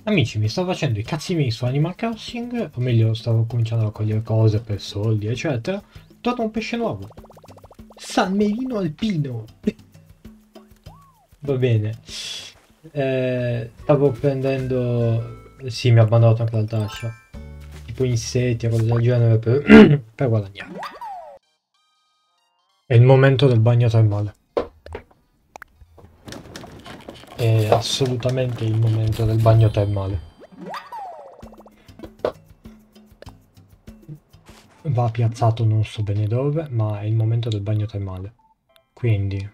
Amici, mi sto facendo i cazzi miei su Animal Crossing, o meglio, stavo cominciando a raccogliere cose per soldi, eccetera. Torna un pesce nuovo. San Merino alpino. Va bene. Stavo prendendo... Sì, mi ha abbandonato anche la tascia. Tipo insetti e cose del genere per, per guadagnare. È il momento del bagno termale. È assolutamente il momento del bagno termale. Va piazzato non so bene dove, ma è il momento del bagno termale. Quindi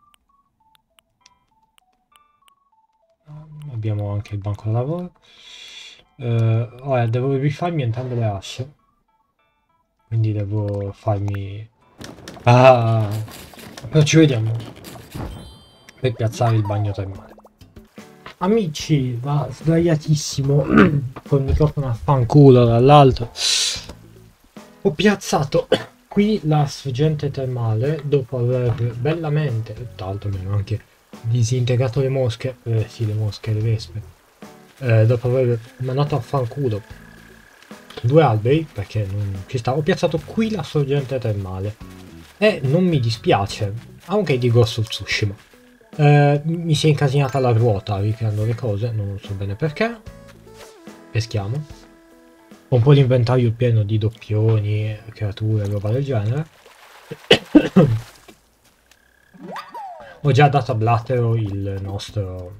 abbiamo anche il banco da lavoro. Ora devo rifarmi entrambe le asce. Quindi devo farmi... Ah! Però ci vediamo per piazzare il bagno termale. Amici, va sdraiatissimo col microfono a fanculo dall'alto. Ho piazzato qui la sorgente termale dopo aver bellamente, tra l'altro abbiamo anche disintegrato le mosche, sì le mosche, le vespe, dopo aver mandato a fanculo due alberi, perché non ci sta, ho piazzato qui la sorgente termale e non mi dispiace, anche di Ghost of Tsushima. Mi si è incasinata la ruota ricreando le cose, non so bene perché. Peschiamo. Ho un po' l'inventario pieno di doppioni, creature, roba del genere. Ho già dato a Blattero il nostro...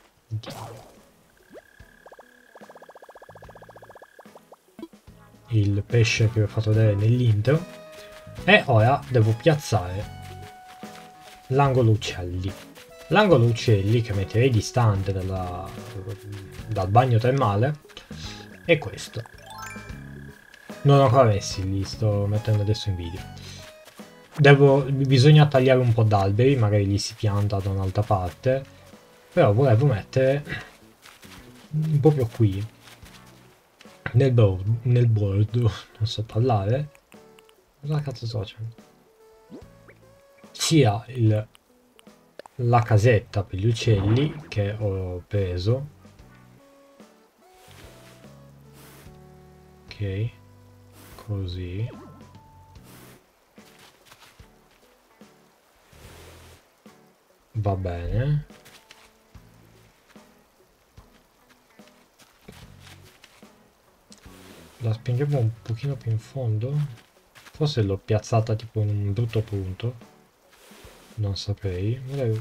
il pesce che vi ho fatto vedere nell'intro. E ora devo piazzare l'angolo uccelli. L'angolo uccelli che metterei distante dal bagno termale è questo. Non ho ancora messi, li sto mettendo adesso in video. Bisogna tagliare un po' d'alberi, magari li si pianta da un'altra parte, però volevo mettere un po' più qui, nel bordo, non so parlare. Cosa cazzo sto facendo? Sia la casetta per gli uccelli che ho preso. Ok, così. Va bene. La spingiamo un pochino più in fondo. Forse l'ho piazzata tipo in un brutto punto. Non saprei.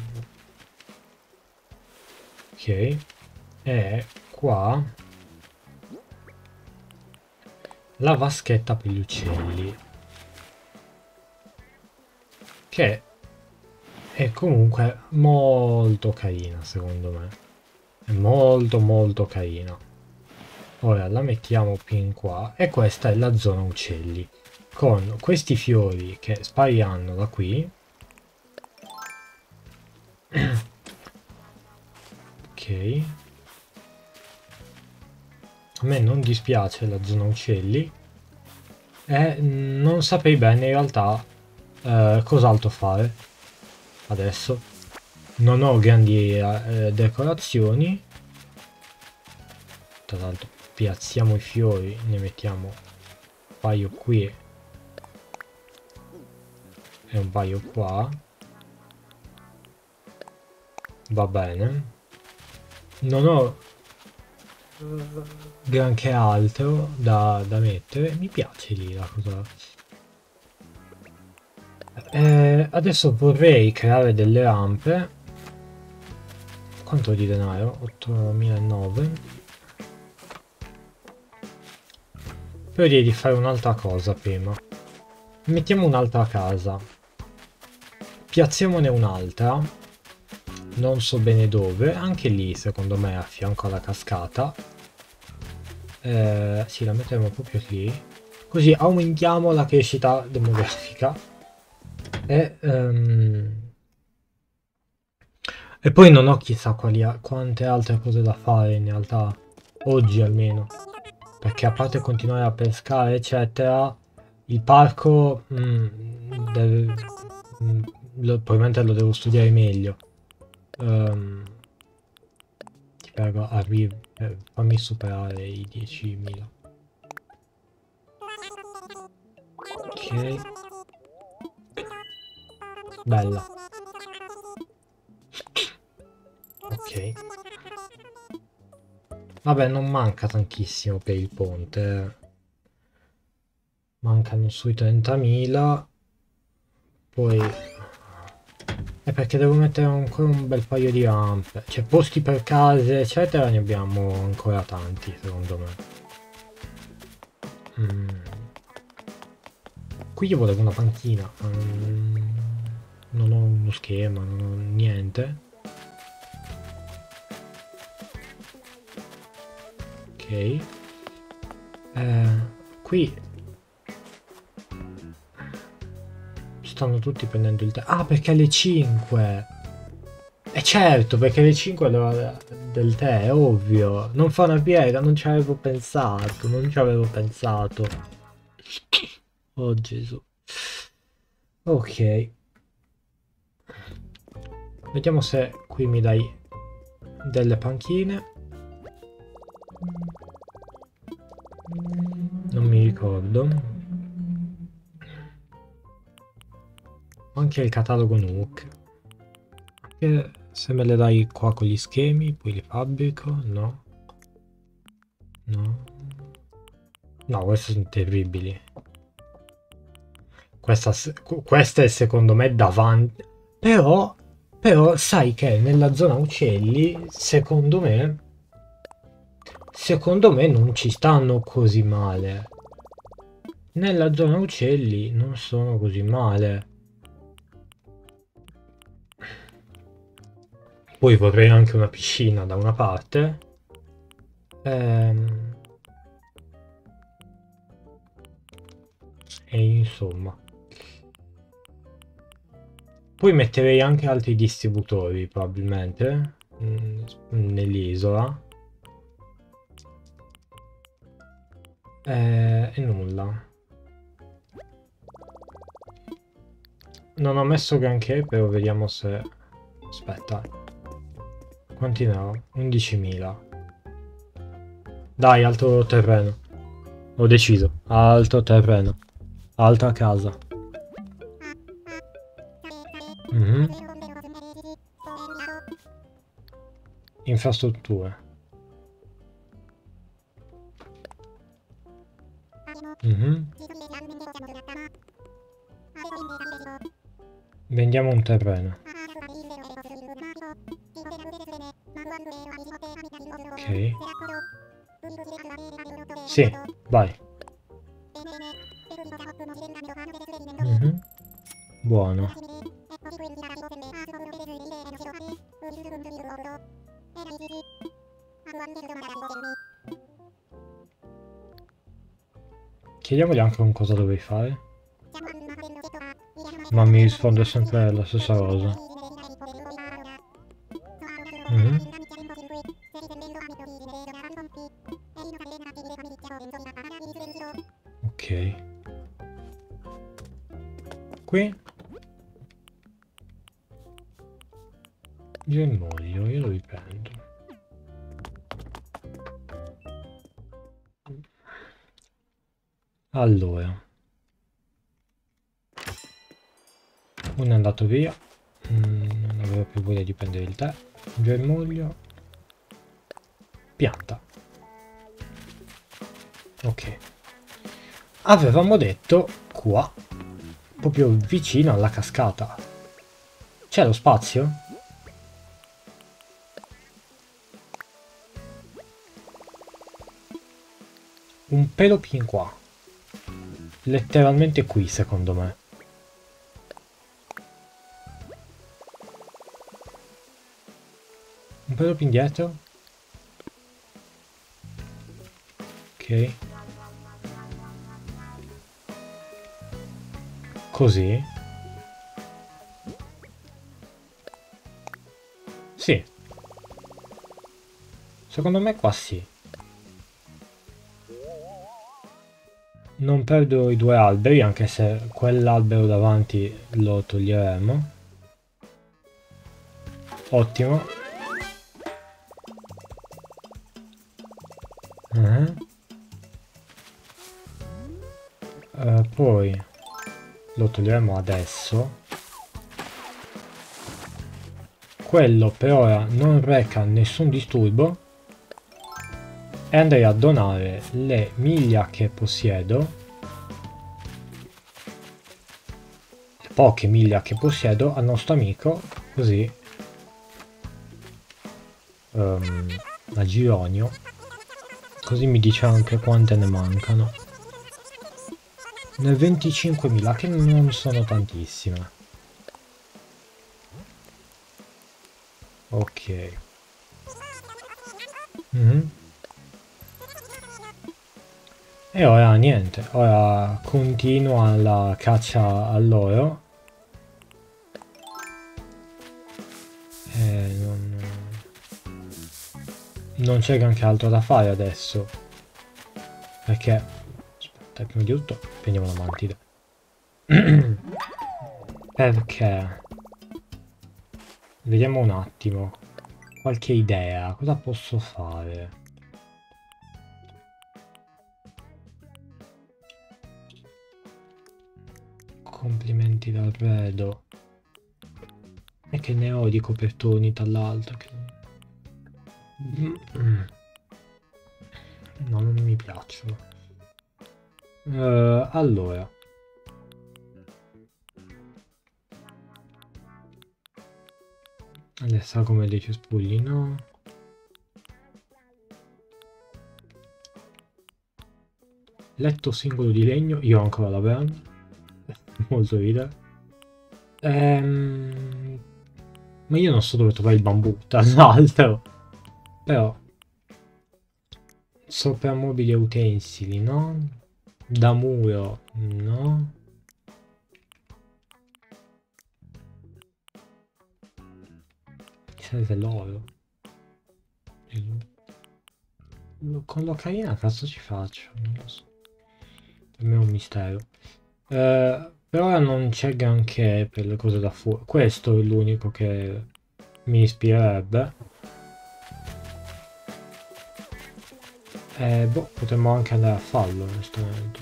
Ok. E qua la vaschetta per gli uccelli. Che è comunque molto carina secondo me. È molto molto carina. Ora la mettiamo più in qua e questa è la zona uccelli con questi fiori che spariranno da qui. Ok, a me non dispiace la zona uccelli e non saprei bene in realtà cos'altro fare adesso. Non ho grandi decorazioni. Tra l'altro piazziamo i fiori, ne mettiamo un paio qui e un paio qua. Va bene. Non ho granché altro da mettere. Mi piace lì la cosa. Adesso vorrei creare delle rampe. Quanto di denaro? 8.009. Però direi di fare un'altra cosa prima. Mettiamo un'altra casa. Piazziamone un'altra. Non so bene dove. Anche lì, secondo me, a fianco alla cascata. Sì, la metteremo proprio lì. Così aumentiamo la crescita demografica. E poi non ho chissà quante altre cose da fare in realtà. Oggi almeno. Perché a parte continuare a pescare, eccetera, il parco probabilmente lo devo studiare meglio. Ti prego, arrivi. Fammi superare i 10.000. Ok. Bella. Ok. Vabbè, non manca tantissimo per il ponte. Mancano sui 30.000. Poi... È perché devo mettere ancora un bel paio di rampe. Cioè, posti per case, eccetera, ne abbiamo ancora tanti, secondo me. Qui io volevo una panchina. Non ho uno schema, non ho niente. Ok. Qui stanno tutti prendendo il tè. Ah, perché alle 5. Certo, perché alle 5 è l'ora del tè, è ovvio. Non fa una piega, non ci avevo pensato, non ci avevo pensato. Oh Gesù. Ok. Vediamo se qui mi dai delle panchine. Non mi ricordo. Anche il catalogo Nook. Anche se me le dai qua con gli schemi, poi li fabbrico. No. No. No, queste sono terribili. Questa è secondo me davanti. Però sai che nella zona uccelli, secondo me non ci stanno così male. Nella zona uccelli non sono così male. Poi vorrei anche una piscina da una parte. E insomma. Poi metterei anche altri distributori probabilmente nell'isola. E nulla. Non ho messo granché, però vediamo se... Aspetta. Quanti ne ho? 11.000. Dai, alto terreno. Ho deciso. Alto terreno. Altra casa. Infrastrutture. Vendiamo un terreno. Ok. Sì, vai. Buono. Chiediamogli anche con cosa dovevi fare. Ma mi risponde sempre la stessa cosa. Ok. Qui germoglio, io lo riprendo. Allora, uno è andato via, non avevo più voglia di prendere il tè. Germoglio, pianta. Ok, avevamo detto qua, proprio vicino alla cascata. C'è lo spazio? Un pelo più in qua. Letteralmente qui, secondo me. Un pelo più indietro. Ok. Così. Sì. Secondo me qua sì. Non perdo i due alberi, anche se quell'albero davanti lo toglieremo. Ottimo. Poi lo toglieremo adesso. Quello per ora non reca nessun disturbo e andrei a donare le miglia che possiedo, le poche miglia che possiedo al nostro amico, così a Gironio, così mi dice anche quante ne mancano. Ne 25.000, che non sono tantissime. Ok. E ora niente, ora continua la caccia all'oro. E non c'è granché altro da fare adesso. Perché... Aspetta, prima di tutto prendiamo la mantide. Perché... Vediamo un attimo. Qualche idea. Cosa posso fare? Complimenti d'arredo. E che ne ho di copertoni dall'alto? Che... No, non mi piacciono. Allora. Adesso come dei cespugli, no? Letto singolo di legno, io ho ancora la veranda. Molto ridere. Ma io non so dove trovare il bambù, tra l'altro. Però... Soprammobili e utensili, no? Da muro, no? Serve l'oro. Con l'ocarina cazzo ci faccio? Non lo so. Per me è un mistero. Per ora non c'è granché per le cose da fuori. Questo è l'unico che mi ispirerebbe. Boh, potremmo anche andare a farlo, onestamente.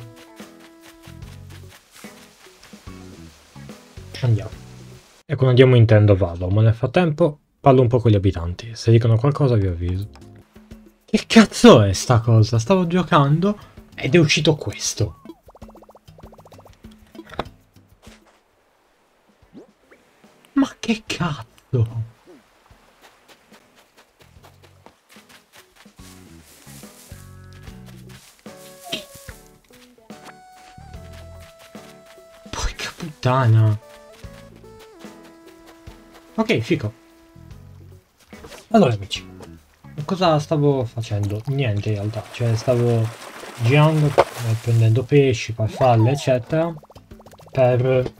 Andiamo. E quando andiamo intendo farlo, ma nel frattempo parlo un po' con gli abitanti. Se dicono qualcosa vi avviso. Che cazzo è sta cosa? Stavo giocando ed è uscito questo. Ma che cazzo? Porca puttana. Ok, fico. Allora amici, cosa stavo facendo? Niente in realtà, cioè stavo girando, prendendo pesci, farfalle eccetera per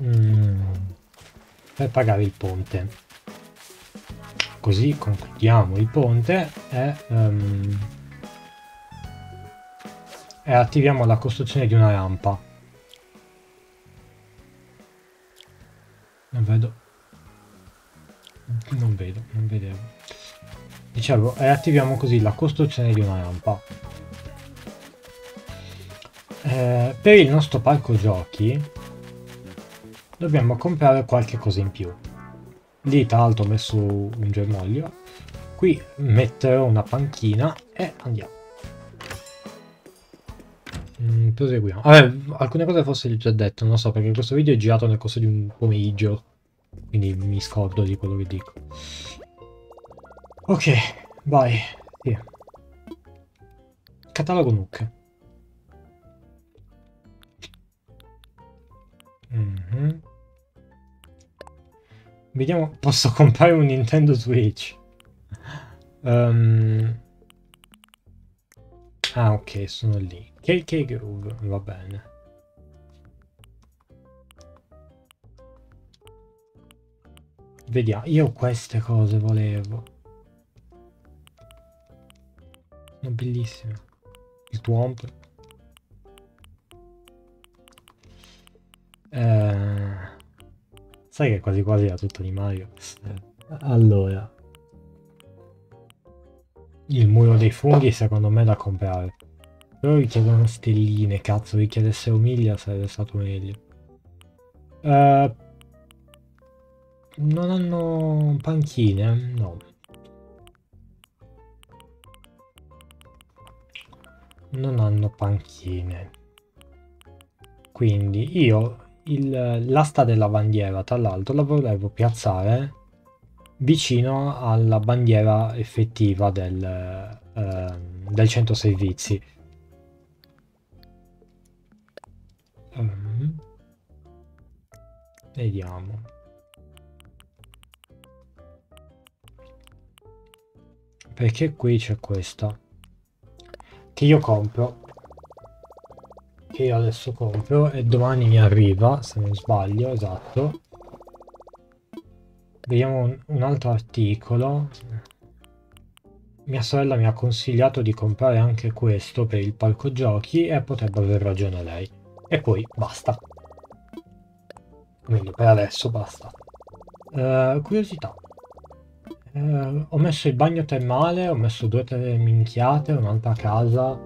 pagare il ponte. Così concludiamo il ponte e attiviamo la costruzione di una rampa. Non vedo. Non vedo, non vedevo. Dicevo, e attiviamo così la costruzione di una rampa. Per il nostro parco giochi dobbiamo comprare qualche cosa in più. Lì tra l'altro ho messo un germoglio. Qui metterò una panchina e andiamo. Proseguiamo. Alcune cose forse già detto, non lo so, perché questo video è girato nel corso di un pomeriggio. Quindi mi scordo di quello che dico. Ok, vai. Sì. Catalogo Nook. Vediamo, posso comprare un Nintendo Switch. Ah, ok, sono lì. KK Groove, va bene. Vediamo, io queste cose volevo. Sono bellissime. Il Twomp. Sai che quasi quasi era tutto di Mario. Allora. il muro dei funghi secondo me è da comprare. Però richiedono stelline, cazzo, richiedessero miglia sarebbe stato meglio. Eh, non hanno panchine? No. Non hanno panchine. Quindi io l'asta della bandiera, tra l'altro, la volevo piazzare vicino alla bandiera effettiva del centro servizi. Ehm, vediamo. Perché qui c'è questa che io compro, che io adesso compro e domani mi arriva, se non sbaglio, esatto. Vediamo un altro articolo. Mia sorella mi ha consigliato di comprare anche questo per il palco giochi e potrebbe aver ragione lei. E poi basta. Quindi per adesso basta. Curiosità. Ho messo il bagno termale, ho messo 2 o 3 minchiate, un'altra casa.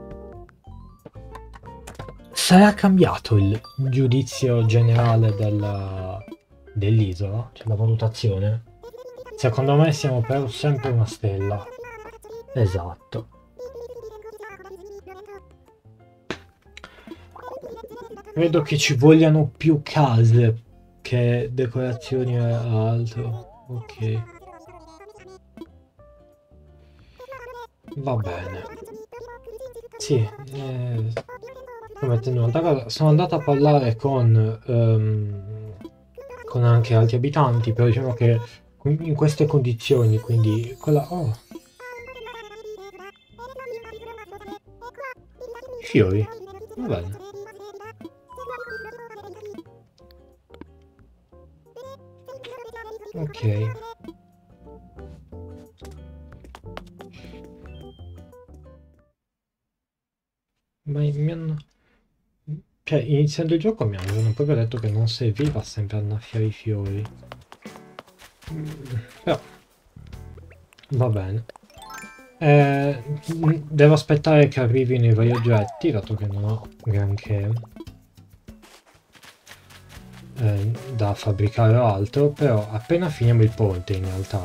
Sarà cambiato il giudizio generale dell'isola, cioè la valutazione? Secondo me siamo per sempre una stella. Esatto. Credo che ci vogliano più case che decorazioni e altro. Ok, va bene. Sì, sto mettendo un'altra cosa. Sono andato a parlare con anche altri abitanti, però diciamo che in queste condizioni, quindi quella... Oh, i fiori. Va bene. Ok. Ma mi hanno... Cioè, iniziando il gioco mi avevano proprio detto che non serviva sempre annaffiare i fiori. Però, va bene. Devo aspettare che arrivino i vari oggetti, dato che non ho granché da fabbricare o altro, però appena finiamo il ponte in realtà,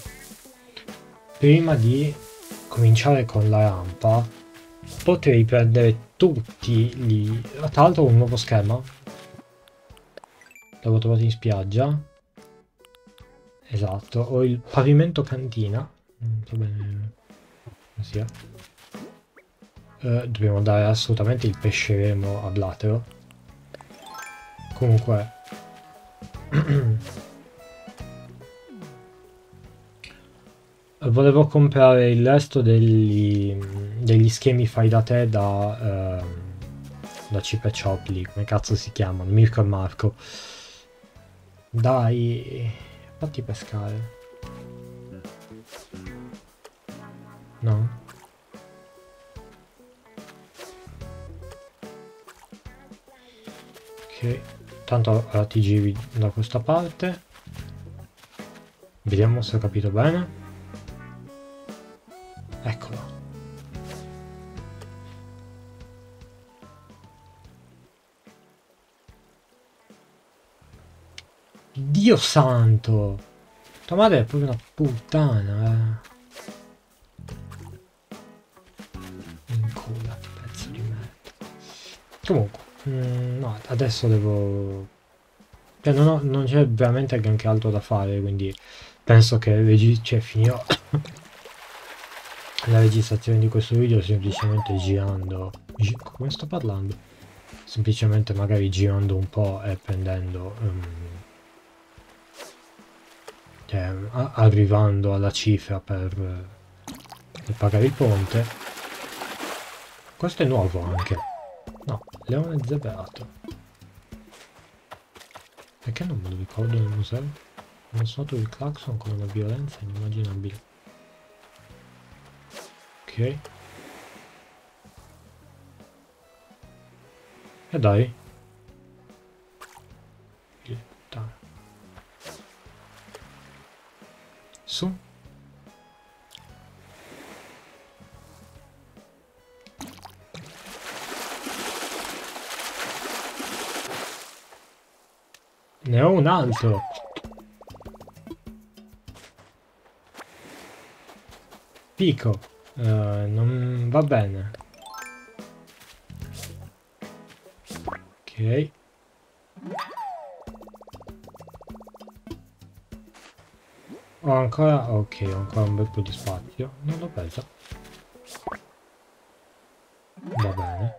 prima di cominciare con la rampa, potrei prendere tutti gli... Tra l'altro un nuovo schema, l'avevo trovato in spiaggia, esatto, ho il pavimento cantina, non so bene come sia. Dobbiamo dare assolutamente il pesce remo a Blatero. Comunque, volevo comprare il resto degli schemi fai da te da Chip e Chop lì, come cazzo si chiamano? Mirko e Marco. Dai, fatti pescare. No? Ok. Tanto ora ti giri da questa parte. Vediamo se ho capito bene. Eccolo. Dio santo! Tua madre è proprio una puttana, Inculati, pezzo di merda. Comunque, no, adesso devo... Cioè, non c'è veramente anche altro da fare, quindi penso che cioè, finirò la registrazione di questo video semplicemente girando... come sto parlando? Semplicemente magari girando un po' e prendendo... cioè, arrivando alla cifra per pagare il ponte. Questo è nuovo anche. No, leone zebrato. Perché non me lo ricordo nel museo? Hanno suonato il clacson con una violenza inimmaginabile. Ok. E dai. Puttana. Su. Ne ho un altro. Pico. Non va bene. Ok. Ho ancora... Ok, ho ancora un bel po' di spazio. Non l'ho preso. Va bene.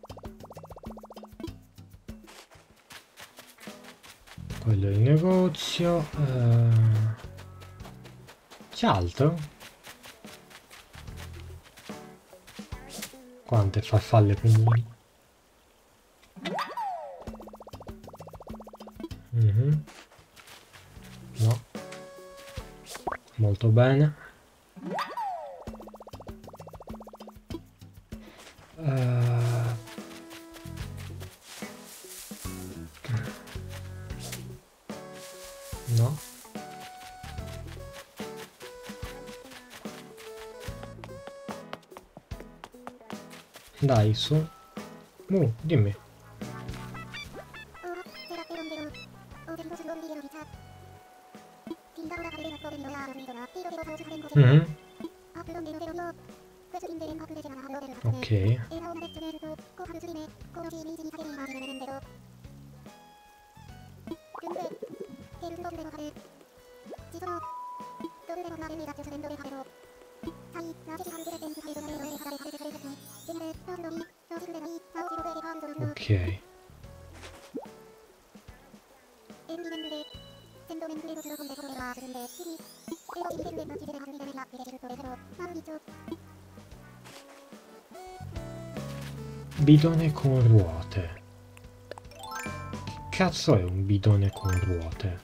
Quello è il negozio. C'è altro? Quante farfalle comuni? No. Molto bene. No. Dai, su. Dimmi. Ok. Ok. Bidone con ruote. Che cazzo è un bidone con ruote?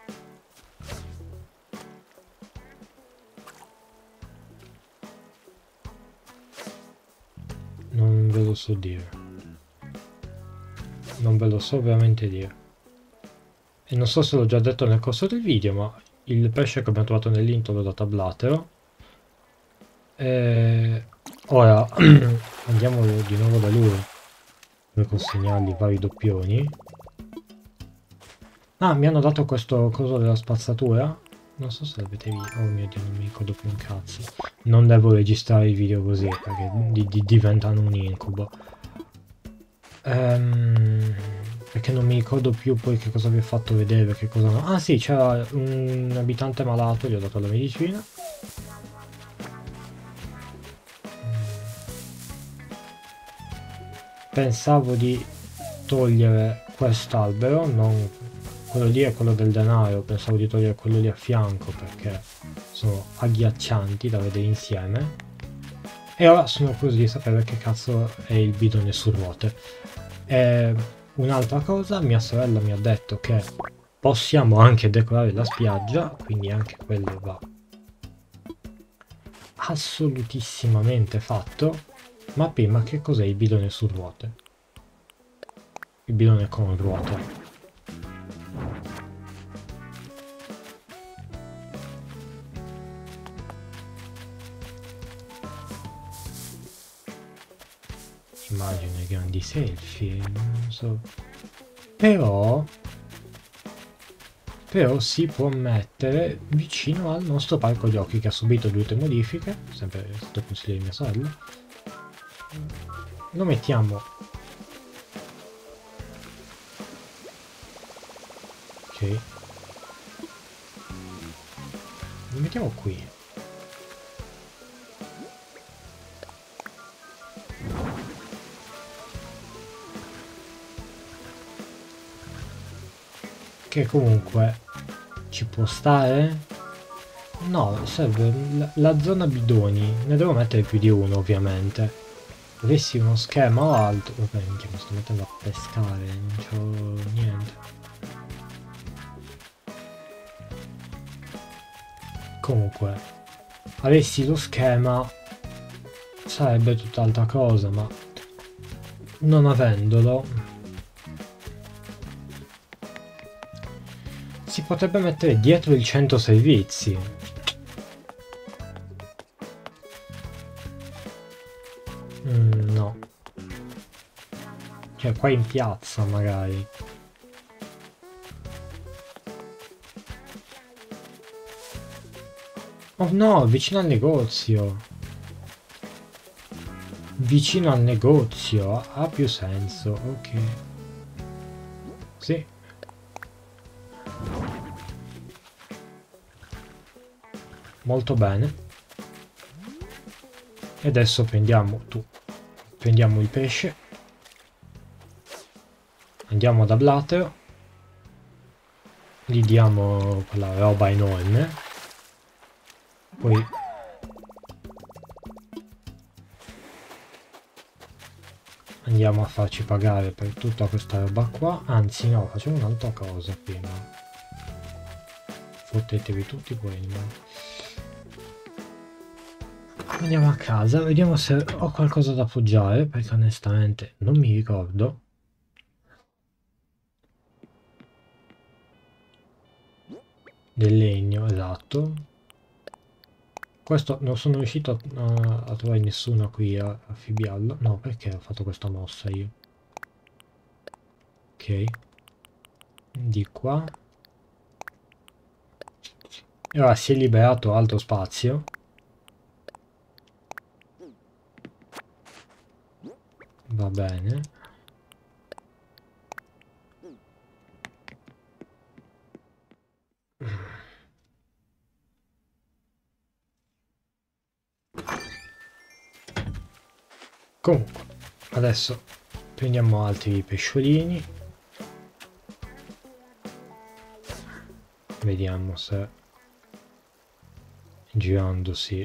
Non ve lo so dire. Non ve lo so veramente dire. E non so se l'ho già detto nel corso del video, ma il pesce che abbiamo trovato nell'intro l'ho dato a Blatero. E ora andiamo di nuovo da lui per consegnargli i vari doppioni. Ah, mi hanno dato questo coso della spazzatura. Non so se l'avete visto. Oh mio Dio, non mi ricordo più un cazzo. Non devo registrare i video così perché diventano un incubo. Perché non mi ricordo più poi che cosa vi ho fatto vedere, che cosa no. Ah sì, c'era un abitante malato, gli ho dato la medicina. Pensavo di togliere quest'albero, non quello lì è quello del denaro, pensavo di togliere quello lì a fianco perché sono agghiaccianti da vedere insieme. E ora sono curioso di sapere che cazzo è il bidone su ruote. E un'altra cosa, mia sorella mi ha detto che possiamo anche decorare la spiaggia, quindi anche quello va assolutissimamente fatto. Ma prima, che cos'è il bidone su ruote? Il bidone con ruote. Immagino i grandi selfie, non so. Però si può mettere vicino al nostro parco giochi che ha subito 2 modifiche, sempre sotto consiglio di mia sorella. Lo mettiamo. Ok. Lo mettiamo qui. Che comunque ci può stare? No, serve la zona bidoni. Ne devo mettere più di uno ovviamente. Avessi uno schema o altro. Vabbè, minchia, mi sto mettendo a pescare, non c'ho niente. Comunque, avessi lo schema sarebbe tutt'altra cosa, ma non avendolo si potrebbe mettere dietro il 100 servizi. No. Cioè qua in piazza magari. Oh no, vicino al negozio. Vicino al negozio. Ha più senso, ok. Sì. Molto bene. E adesso prendiamo prendiamo il pesce, andiamo da Blateo, gli diamo quella roba enorme, poi andiamo a farci pagare per tutta questa roba qua. Anzi no, facciamo un'altra cosa prima. Fottetevi tutti quelli. Andiamo a casa, vediamo se ho qualcosa da appoggiare, perché onestamente non mi ricordo. Del legno, esatto. Questo non sono riuscito a trovare nessuno qui a affibbiarlo. No, perché ho fatto questa mossa io? Ok. Di qua. E ora si è liberato altro spazio. Va bene. Comunque, adesso prendiamo altri pesciolini. Vediamo se girandosi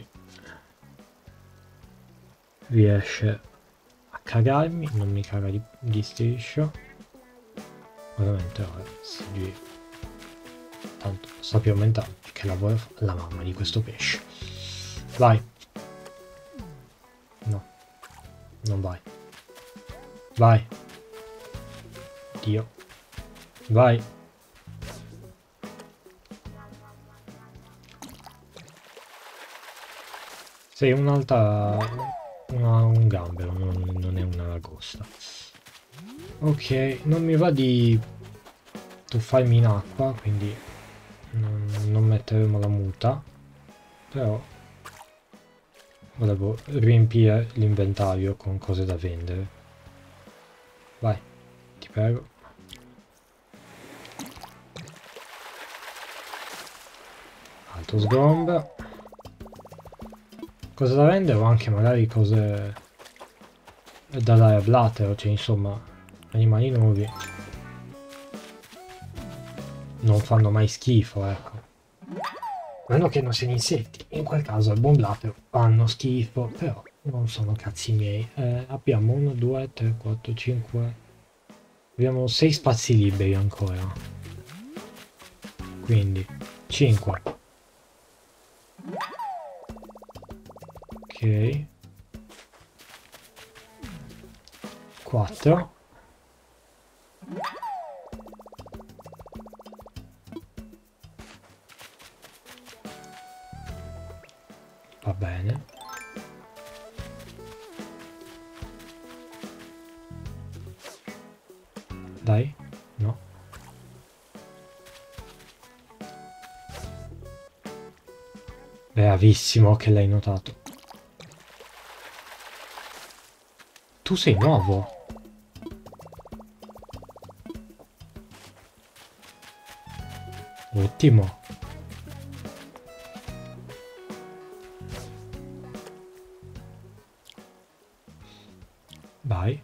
riesce a cagarmi. Non mi caga di striscio. Ovviamente ora si gira. Tanto sappiamo aumentare che lavoro fa la mamma di questo pesce. Vai. No. Non vai. Vai. Dio. Vai. Sei un'altra... un gambero, non è una lagosta. Ok, non mi va di tuffarmi in acqua, quindi non metteremo la muta. Però volevo riempire l'inventario con cose da vendere. Vai, ti prego. Altro sgombro. Cose da vendere o anche magari cose da dare a Blateo, cioè insomma animali nuovi non fanno mai schifo, ecco. Quello che non siano insetti, in quel caso al buon Blateo fanno schifo, però non sono cazzi miei. Abbiamo 1, 2, 3, 4, 5, abbiamo 6 spazi liberi ancora, quindi 5. Ok, 4. Va bene. Dai, no. Bravissimo che l'hai notato. Tu sei nuovo. Ottimo. Vai.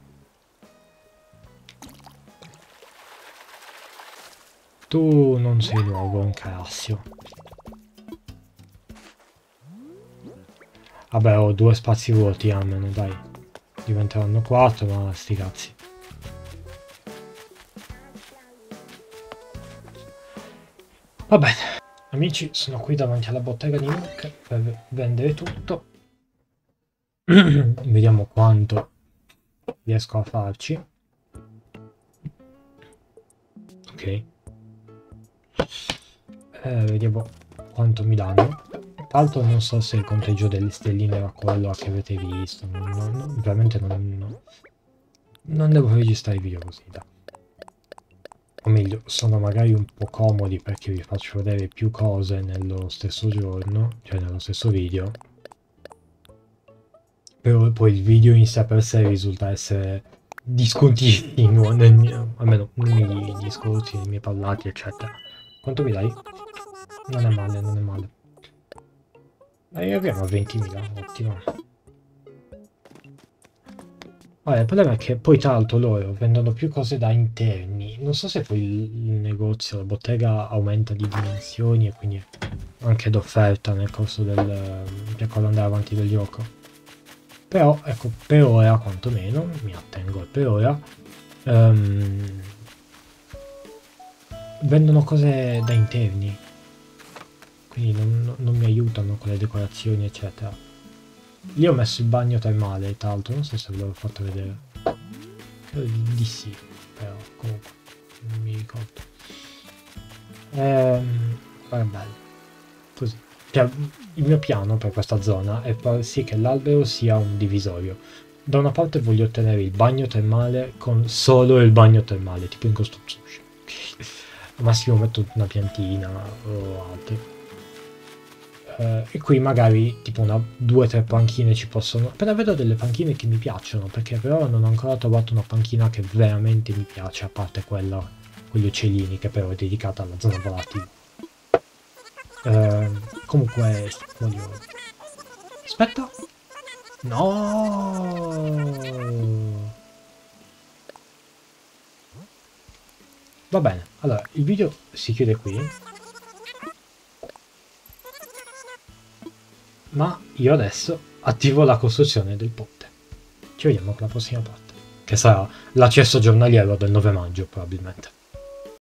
Tu non sei nuovo, un Carassio. Vabbè, ho 2 spazi vuoti, amen, dai. Diventeranno 4, ma sti cazzi. Va bene. Amici, sono qui davanti alla bottega di Nook per vendere tutto. Vediamo quanto riesco a farci. Ok. Vediamo quanto mi danno. Tra l'altro non so se il conteggio delle stelline era quello che avete visto. Veramente non devo registrare i video così. Da. o meglio, sono magari un po' comodi perché vi faccio vedere più cose nello stesso giorno, cioè nello stesso video, però poi il video in sé per sé risulta essere discontinuo nel mio, almeno nei miei discorsi, nei miei parlati, eccetera. Quanto mi dai? Non è male, non è male. Abbiamo 20.000, ottimo. Vabbè, il problema è che poi tra l'altro loro vendono più cose da interni. Non so se poi il negozio, la bottega aumenta di dimensioni e quindi anche d'offerta nel corso del, cioè quando andare avanti del gioco. Però ecco, per ora quantomeno, mi attengo per ora, vendono cose da interni. Quindi non mi aiutano con le decorazioni eccetera. Lì ho messo il bagno termale, tra l'altro, non so se ve l'ho fatto vedere. Credo di sì, però comunque non mi ricordo. È bello. Così. Cioè, il mio piano per questa zona è far sì che l'albero sia un divisorio. Da una parte voglio ottenere il bagno termale con solo il bagno termale, tipo in Ghost of Tsushima. Al massimo metto una piantina o altro. E qui magari tipo una 2 o 3 panchine ci possono. Appena vedo delle panchine che mi piacciono, perché però non ho ancora trovato una panchina che veramente mi piace, a parte quella con gli uccellini, che però è dedicata alla zona volatile. Comunque voglio. Aspetta! No! Va bene, allora il video si chiude qui. Ma io adesso attivo la costruzione del ponte. Ci vediamo con la prossima parte, che sarà l'accesso giornaliero del 9 maggio probabilmente.